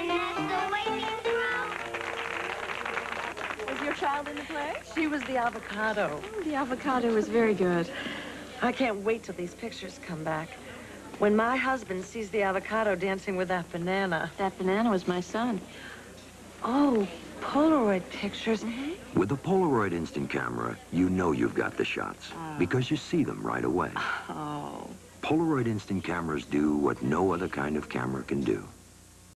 And that's the way we throw. Was your child in the play? She was the avocado. Oh, the avocado was very good. I can't wait till these pictures come back. When my husband sees the avocado dancing with that banana. That banana was my son. Oh, Polaroid pictures. Mm-hmm. With the Polaroid instant camera, you know you've got the shots because you see them right away. Oh. Polaroid instant cameras do what no other kind of camera can do.